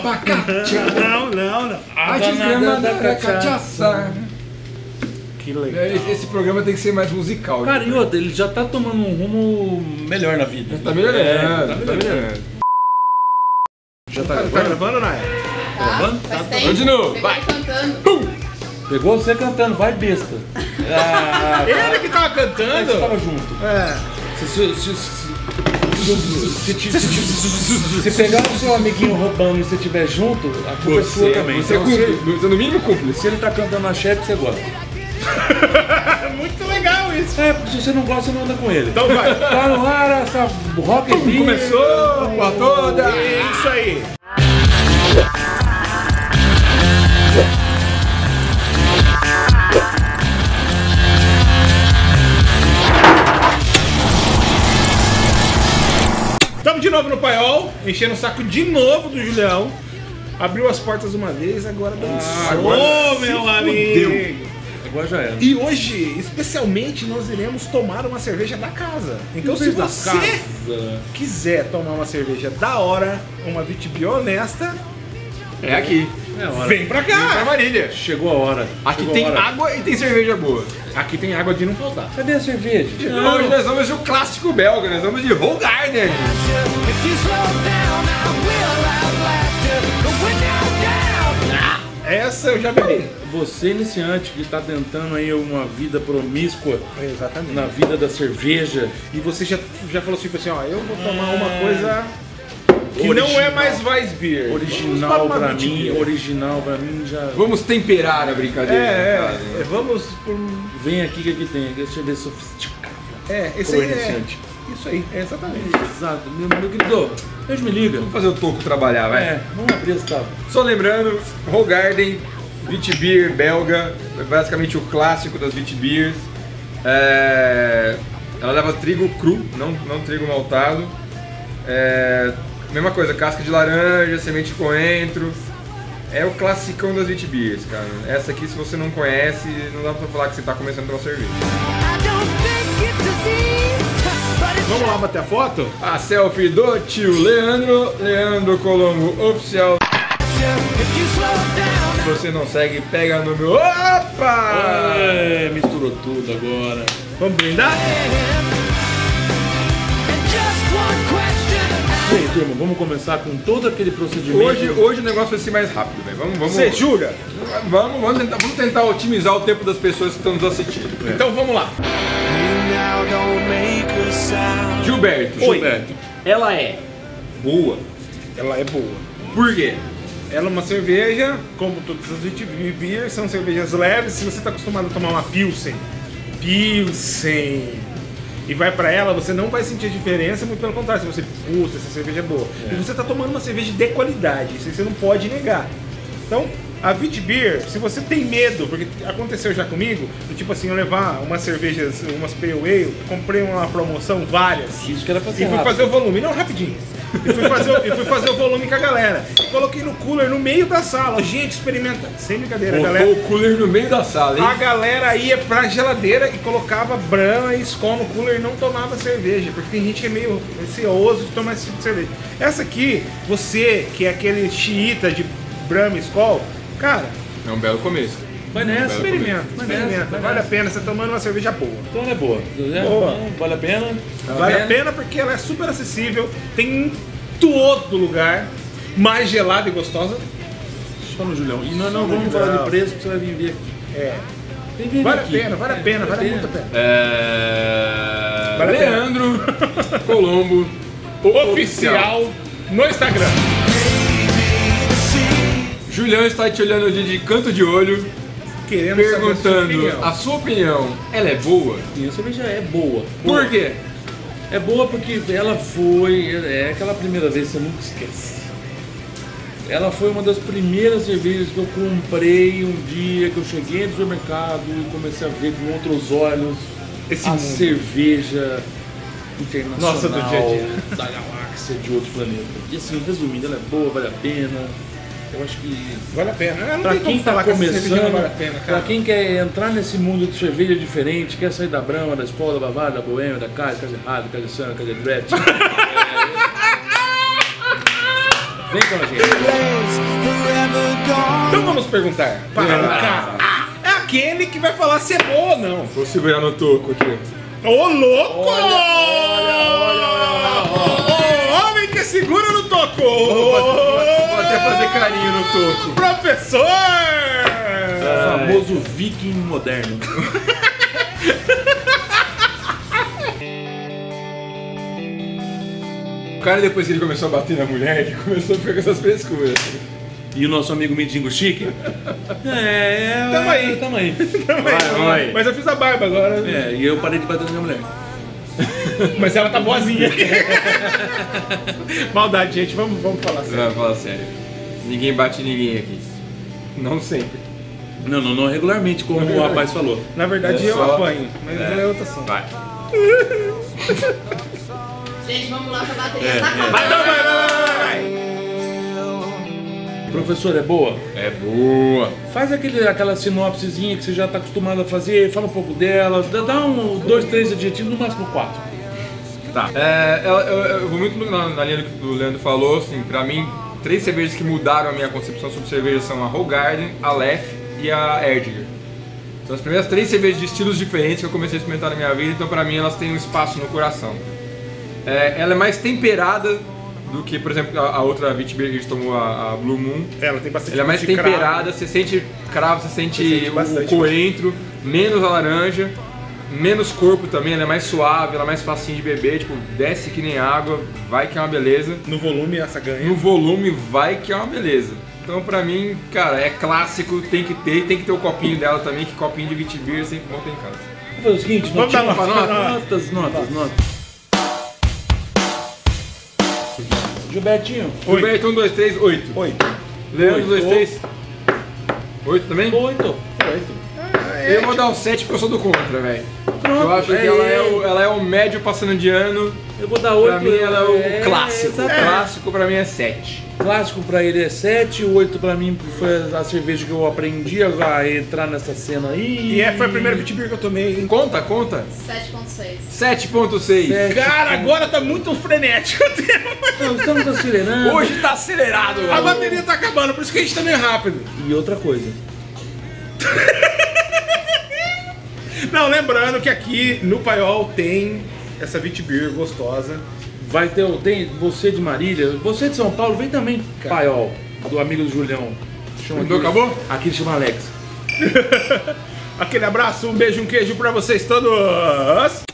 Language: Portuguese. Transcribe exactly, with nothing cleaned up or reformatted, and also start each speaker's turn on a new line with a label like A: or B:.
A: abacate.
B: Não, não, não.
A: A desgrama da cachaça.
B: Que legal.
A: Esse programa tem que ser mais musical.
C: Cara, e outra, ele já tá tomando um rumo melhor na vida.
A: Tá melhorando,
C: É,
A: tá
C: tá
A: melhorando.
C: melhorando.
B: Já tá, tá gravando ou não é?
D: Tá,
C: Gravando?
D: faz
C: Tá.
D: tempo.
A: Vamos de novo,
D: Peguei
A: vai.
D: cantando.
C: Pegou você cantando, vai besta. Ah,
B: Ele que tava
C: Você
B: cantando.
C: tava junto.
B: É.
C: Se, se, se, se, se, se, se, se pegar o seu amiguinho roubando e você estiver junto, a culpa é sua também.
A: Você é
C: Então,
A: cúmplice,
C: se,
A: você é no mínimo cúmplice.
C: se ele tá cantando a chefe, você gosta.
B: Muito legal isso.
C: É, porque se você não gosta, você não anda com ele.
B: Então vai.
C: Tá no ar essa rock and roll.
A: Começou, porra toda.
B: É isso aí. Estamos de novo no Paiol, enchendo o saco de novo do Julião. Abriu as portas uma vez, agora dançou,
A: agora
B: meu
A: se
B: amigo.
A: fudeu.
C: Agora já era.
B: E hoje, especialmente, nós iremos tomar uma cerveja da casa. Então, se
C: Da
B: você
C: casa.
B: quiser tomar uma cerveja da hora, uma Vitibia honesta,
A: É aqui.
C: É a hora.
B: vem pra
A: Vem pra
B: cá.
A: Marília.
C: Chegou a hora.
A: Aqui
C: Chegou
A: tem
C: a hora.
A: água e tem cerveja boa.
B: Aqui tem água de não faltar.
C: Cadê a cerveja?
A: Hoje nós vamos de um clássico belga, nós vamos de Hoegaarden.
B: Essa eu já bebi.
C: Você, iniciante, que está tentando aí uma vida promíscua
B: Exatamente.
C: na vida da cerveja,
B: E você já, já falou tipo assim, ó, eu vou tomar uma coisa que
C: Original.
B: não é mais Weissbier.
C: original
B: Vamos tomar
C: pra
B: uma
C: mim,
B: Vitibia.
C: original pra mim já...
A: Vamos temperar a brincadeira.
B: É,
A: cara.
B: é, é, vamos por...
C: Vem aqui que aqui tem, aqui é cerveja sofisticada.
B: É, esse
C: Pro
B: aí é...
C: iniciante.
B: Isso aí, é exatamente.
C: Exato, meu, meu querido, Deus me liga.
A: Vamos fazer o toco trabalhar, vai.
C: É, vamos abrir esse carro.
A: Só lembrando, Hoegaarden, Vitbier belga, é basicamente o clássico das Vitbiers. É... Ela leva trigo cru, não, não trigo maltado. É... Mesma coisa, casca de laranja, semente de coentro. É o classicão das Vitbiers, cara. Essa aqui, se você não conhece, não dá pra falar que você tá começando pela cerveja.
B: Vamos lá bater a foto?
A: A selfie do tio Leandro, Leandro Colombo Oficial. Se você não segue, pega no meu... Opa!
C: É, misturou tudo agora.
B: Vamos brindar?
C: E aí, turma, vamos começar com todo aquele procedimento.
A: Hoje, hoje o negócio vai ser mais rápido, velho. Vamos, vamos,
B: Você jura?
A: vamos, vamos, tentar, vamos tentar otimizar o tempo das pessoas que estão nos assistindo.
B: Então vamos lá.
A: Gilberto,
B: Oi.
A: Gilberto, ela é boa.
B: Ela é boa.
A: Por quê?
B: Ela é uma cerveja, como todas as Vitibia, são cervejas leves. Se você está acostumado a tomar uma Pilsen, Pilsen, e vai pra ela, você não vai sentir a diferença, muito pelo contrário, se você, puta, essa cerveja é boa. E você tá tomando uma cerveja de qualidade, isso aí você não pode negar. Então, a Vitbier, se você tem medo, porque aconteceu já comigo, do tipo assim, eu levar umas cervejas, umas Pale Ale, comprei uma promoção, várias,
C: Isso que era pra ser
B: e fui
C: rápido.
B: fazer o volume, não, rapidinho. E fui fazer, o- e fui fazer o volume com a galera. Coloquei no cooler no meio da sala. Gente, experimenta. Sem brincadeira, a
A: Botou
B: galera.
A: o cooler no meio da sala, hein?
B: A galera ia pra geladeira e colocava Brahma e Skol no cooler e não tomava cerveja. Porque tem gente que é meio receoso de tomar esse tipo de cerveja. Essa aqui, você que é aquele xiita de Brahma e Skol, cara,
A: É um belo começo.
C: Vai nessa.
B: experimenta,
C: Vai
B: experimenta.
C: nessa, vai
B: Vale a
C: nessa.
B: pena, você tá tomando uma cerveja boa.
C: Então ela é boa. né?
B: Boa.
C: Então, vale a pena.
B: Vale a pena porque ela é super acessível, tem em todo lugar, mais gelada e gostosa.
C: Só no Julião. E nós não
B: Só no
C: vamos falar
B: Julião.
C: de preço, porque você vai vir ver aqui.
B: É.
C: Tem que vir
B: Vale a
C: aqui.
B: pena, vale a
C: É,
B: pena, vale muito a pena.
A: É...
B: Vale a pena.
A: Leandro Colombo
B: Oficial no Instagram.
A: Julião está te olhando ali de canto de olho,
B: Queremos saber a sua
A: perguntando
B: opinião.
A: a sua opinião. Ela é boa?
C: E a cerveja é boa. boa.
A: Por quê?
C: É boa porque ela foi. É aquela primeira vez que você nunca esquece. Ela foi uma das primeiras cervejas que eu comprei um dia que eu cheguei no supermercado e comecei a ver com outros olhos
B: Esse
C: a
B: mundo.
C: cerveja internacional
B: Nossa, do dia a dia.
C: da galáxia de outro planeta. E assim, resumindo, ela é boa, vale a pena. Eu acho que
B: Vale a pena. Eu não
C: pra
B: tem como
C: quem tá
B: falar que essa cerveja
C: começando,
B: não vale a pena,
C: pra
B: cara.
C: quem quer entrar nesse mundo de cerveja diferente, quer sair da Brahma, da Skol, da Bavária, da Boêmia, da Kaiser, Kaiser Errado, Kaiser Sana, Kaiser Drett, Vem com a gente.
B: Então vamos perguntar para o cara. Ah, é aquele que vai falar se é boa ou não.
A: Vou segurar no toco aqui.
B: Ô, louco!
C: Olha, olha, olha,
B: O homem que segura no toco!
A: Vou, vou até fazer carinho no toco.
B: Professor!
C: O famoso viking moderno.
A: O cara, depois que ele começou a bater na mulher, ele começou a ficar com essas frescuras.
C: E o nosso amigo Mendigo Chique? É,
B: Tamo aí.
C: Tamo aí.
A: Vai, vai.
B: Mas eu fiz a barba agora.
C: É, e eu parei de bater na minha mulher.
B: Mas ela tá boazinha. Maldade, gente. Vamos, vamos falar sério.
A: Vai, fala sério. Ninguém bate ninguém aqui. Não sempre.
C: Não, não, não regularmente, como o rapaz falou.
B: Na verdade,
A: É
B: eu
A: só-
B: apanho. Mas
A: É.
B: não é outra ação.
A: Vai.
D: Gente, vamos lá, que a bateria
C: É,
D: tá
C: é.
D: acabando.
B: Vai, vai, vai, vai, vai.
C: Professor, é boa?
A: É boa.
C: Faz aquele, aquela sinopsezinha que você já está acostumado a fazer, fala um pouco dela, dá- dá um, dois, três adjetivos, no máximo quatro.
A: Tá. É, eu, eu- eu vou muito na, na linha do que o Leandro falou, assim, pra mim, três cervejas que mudaram a minha concepção sobre cerveja são a Hoegaarden, a Lef e a Erdinger. São as primeiras três cervejas de estilos diferentes que eu comecei a experimentar na minha vida, então pra mim elas têm um espaço no coração. É, ela é mais temperada do que, por exemplo, a, a outra Witbier que a gente tomou, a, a Blue Moon.
B: Ela tem bastante
A: Ela é mais
B: gosto de cravo.
A: temperada, você sente cravo, você sente,
B: Você sente
A: o-
B: bastante.
A: o coentro, menos a laranja, menos corpo também, ela é mais suave, ela é mais facinho de beber, tipo, desce que nem água, vai que é uma beleza.
B: No volume, essa ganha.
A: No volume, vai que é uma beleza. Então pra mim, cara, é clássico, tem que ter, tem que ter o copinho dela também, que copinho de Witbier sempre bom ter em casa.
C: Vamos fazer o seguinte,
B: Vamos dar
C: notinha,
B: nota,
C: notas, notas, notas. Gilbertinho,
A: Gilberto, um, dois, três, oito.
B: Oito.
A: Leandro, um, dois,
C: Oito.
A: três. Oito também?
C: oito.
A: Eu vou dar um sete porque eu sou do contra, velho.
C: Pronto,
A: Eu acho que
C: é,
A: ela
C: é.
A: é, o, ela é o médio passando de ano.
C: Eu vou dar oito.
A: Pra mim ela é o
C: é,
A: clássico. O
C: exatamente.
A: clássico pra mim é sete.
C: Clássico pra ele é sete, o oito pra mim foi a cerveja que eu aprendi a entrar nessa cena aí.
B: E é, foi a primeira Witbier que eu tomei. hein?
A: Conta, conta.
D: sete ponto seis.
A: sete ponto seis.
C: Sete.
B: Cara, agora tá muito frenético o tempo.
C: Não, estamos acelerando.
A: Hoje tá acelerado,
B: A
A: velho.
B: bateria tá acabando, por isso que a gente tá meio rápido.
C: E outra coisa.
B: Não, lembrando que aqui no Paiol tem essa Witbier gostosa.
C: Vai ter, tem você de Marília, você de São Paulo, vem também, Paiol, do amigo do Julião. Chama
A: Então
C: aqui-
A: acabou?
C: Aqui ele chama Alex.
B: Aquele abraço, um beijo, um queijo pra vocês todos.